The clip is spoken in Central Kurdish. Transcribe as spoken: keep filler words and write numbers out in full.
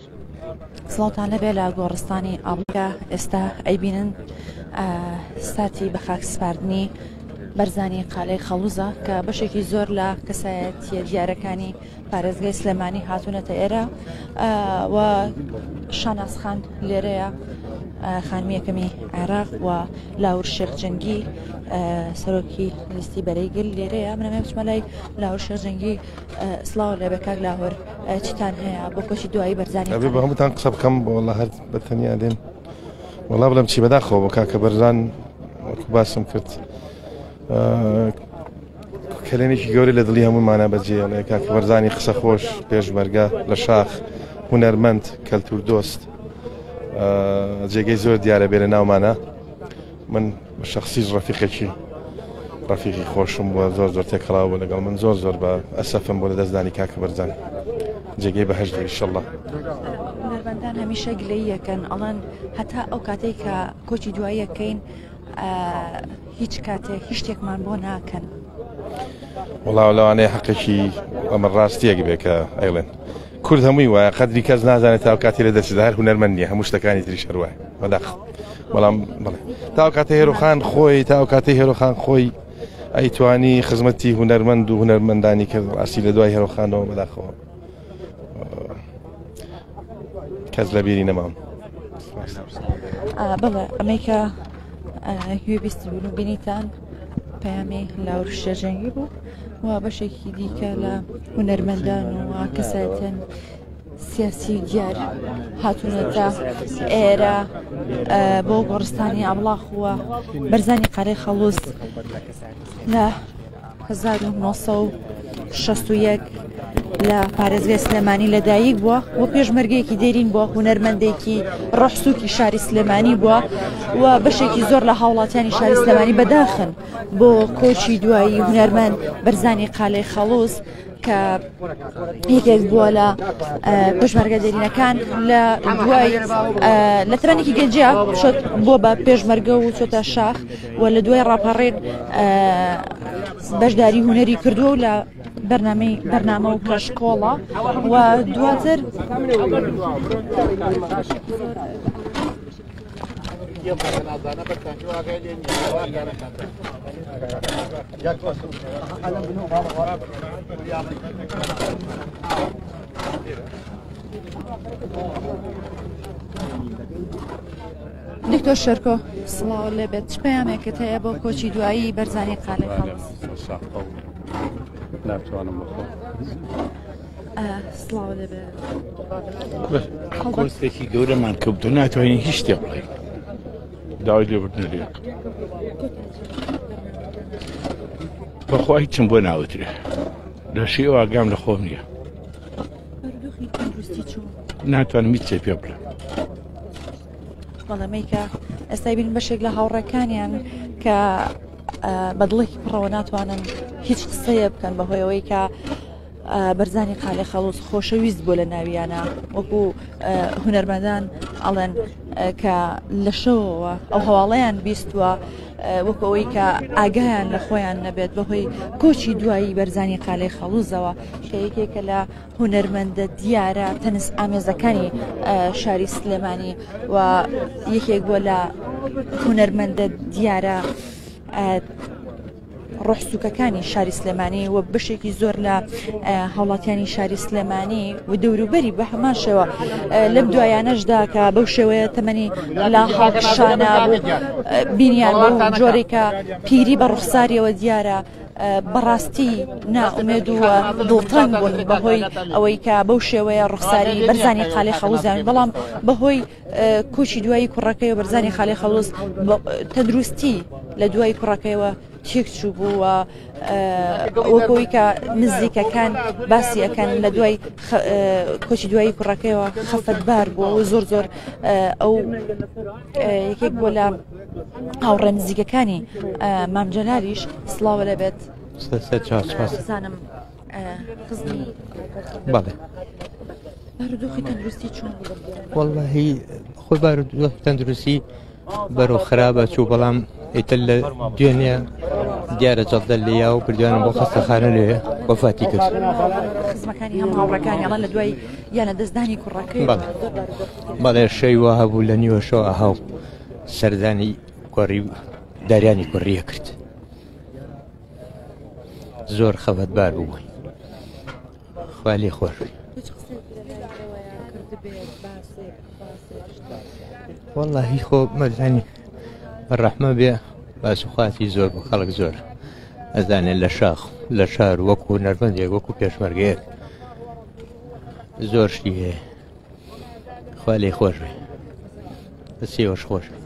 سڵاوتان لەبێ لە گۆڕستانی ئابڵکە ئێستا ئەیبینن ساتی بە خاک سپاردنی بەرزانی قالەی خەڵوزە کە بەشێکی زۆر لە کەسایەتیە دیارەکانی پارێزگای سلێمانی هاتوونەتە ئێرە و شاناسخان لێرەیە خانمی یەکەمی عێراق و لاور شێخ جەنگی سەرۆکی لیستی بەرەیگل لێرەیە. منەمێ بچمە لای لاور شێخ جەنگی سڵاو لەبێ کاک لاور چیتان هەیە بۆ کۆچی دوایی بەرزانی؟ ئەبێ بە هەمووتان قسە بکەم وەڵا هەر بەتەنیا دێن وەڵا بڵێم چی بەداخەوە بۆ کاکە بەرزان وەکو باسم کرد کلێنێکی گەورە لە دڵی هەموومانە بەجێڵێ کاکە بەرزانی قسە خۆش پێشمەرگە لە شاخ هونەرمەند کەلتور دۆست جێگەی زۆر دیارە بێ لە ناومانە. من شخصیش ڕەفیقێکی ڕەفیقی خۆشم بووە زۆر زۆر تێکەڵاو بوو لەگەڵ من زۆر زۆر بە ئەسەفم بۆ لە دەستدانی کاکە بەرزان جێگەی بەهەشت ئینشەڵڵا. هونەرمەندان هەمیشە گلەییەکەن ئەڵەن هەتا ئەو کاتێک کە کۆچی دواییەکەین هیچ کاتێک هیچ شتێکمان بۆ ناکەن. وەڵاو لەوانەیە حەقێکی ئەمە ڕاستیەک بێ کە ئەیڵێن کورد هەمووی وایە قەدری کەس نازانێت تا کاتی لە دەستدا هەر هونەرمەند نییە هەموو شتەکانی تریش هەروایە بەداخ. بەڵام بڵێ تا کاتە هێرۆخان خۆی تا کاتەی هێرۆخان خۆی ئەیتوانی خزمەتی هونەرمەند و هونەرمەندانی کرد ڕاستی لە دوای هێرۆخانەوە بەداخەوە کەس لە بیری نەمام. بەڵێ ئەمەیکە هوێ بیستی بوون و بینیتان پەیامی لاور شێخ جەنگی بوو و بەشێکی دیکە لە هونەرمەندان و کەسایەتیان سیاسی دیار هاتوونەتە ئێرە بۆ گۆڕستانی ئابڵاق وە بەرزانی قالەی خەڵوز لە هەزار و نۆ سەد و شەست و یەک لە پارێزگای سلێمانی لەدایک بووە وە پێشمەرگەیەکی دێرین بووە هونەرمەندێکی ڕەحسووکی شاری سلێمانی بووە و بەشێکی زۆر لە هاوڵاتیانی شاری سلێمانی بەداخن بۆ کۆچی دوایی هونەرمەند بەرزانی قالەی خەڵوز کە یەکێک بووە لە پێشمەرگە دێرینەکان لە دوای لە ترانێکی گەنجیا بۆ بە پێشمەرگە و چۆتە شاخ و لە دوای ڕاپەڕێن بەشداری هونەری کردووە و لە بەرنامەی بەرنامە و کەشکۆڵە و دواتر دکتۆر شەرکۆ سڵاو لەبێت چ پەیامێکت هەیە بۆ کۆچی دوایی بەرزانی قالەی خەڵوز؟ ناتوانم بخۆ سڵاو لەبێت کۆستێکی گەورەمان کەوتو ناتوانین هیچ شتێ بڵێ داوای لێبوردنە لێ بەخوا هیچم بۆ ناوترێ لە شێوە ئاگام لە خۆم نییە ناتوانم هیچ چێ پێ بڵێم. بەڵێمەیکە ئێستا بین بەشێک لە هاوڕەکانیان کە بەدڵێکی پڕەوە ناتوانن هیچ قسەیە بکەن بەهۆیەوەی کە بەرزانی قالەی خەڵوز خۆشەویست بۆ لە ناویانە وەکو هونەرمەندان ئەڵێن کە لە شەوەوە ئەو هەواڵەیان بیستووە وەکو ئەوەی کە ئاگایان لە خۆیان نەبێت بەهۆی کۆچی دوایی بەرزانی قالەی خەڵوزەوە کە یەکێکە لە هونەرمەندە دیارە تەنس ئامێزەکانی شاری سلێمانی و یەکێک بۆ لە هونەرمەندە دیارە ڕۆحسووکەکانی شاری سلێمانی و بەشێکی زۆر لە هاوڵاتیانی شاری سلێمانی و دەوروبەری بە هەمان شێوە لەم دوایانەشدا کە بەو شێوەیە تەمەنی لە هاڵکشانە بوو بینیان بۆ جۆرێکە پیری بە ڕوخساریەوە دیارە بەڕاستی نائومێد و دڵتەنگ بوون بەهۆی ئەوەی کە بەو شێوەیە ڕوخساری بەرزانی قالەی خەڵوزیان بەڵام بەهۆی کۆچی دوایی کوڕەکەی و بەرزانی قالەی خەڵوز تەندروستی لە دوای کوڕەکەیەوە تێک چوو بوو و وەکەوەی کە نزیکەکان باسی ئەەکەن لە دوای کۆچی دوایی کوڕەکەیەوە خەفەتبار بووە و زۆر زۆر ئەو یەکێک بۆ لە هاوڕێ نزیکەکانی مام جەلالیش سڵاوە لەبێت زانم خزمی بەڵێ بارودۆخی تەندروستی چۆن؟ وەڵڵاهی خۆی بارودۆخی تەندروستی بەرەو خراپە چوو بەڵام ئیتر لە دوێنێ دیارە جەڵدە لێیا و بردوانم بۆ خەستەخانە لێ وەفاتی کرد. خزمەکانی هەم هاوڕەکانی ئەڵە لە دوای یانە دەستدانی کوڕەکەی بەڵێ بەڵێ شەی وا هەبوو لە نیوە شەوە هاو سەردانی کوڕی داریانی کوڕیە کرد. زۆر خەبەتبار بوو. خوا لێی خۆش بێ. وەڵڵاهی خۆ مەزانی ڕەحمە بێ باسوخواتی زۆر بۆ خەڵک زۆر ئەزانێت لە شاخ لە شار وەکو نەرمەندێک وەکو پێشمەرگەیەک زۆر شتی هەیە. خوا لێی خۆش بێ. بەسێوەش خۆش.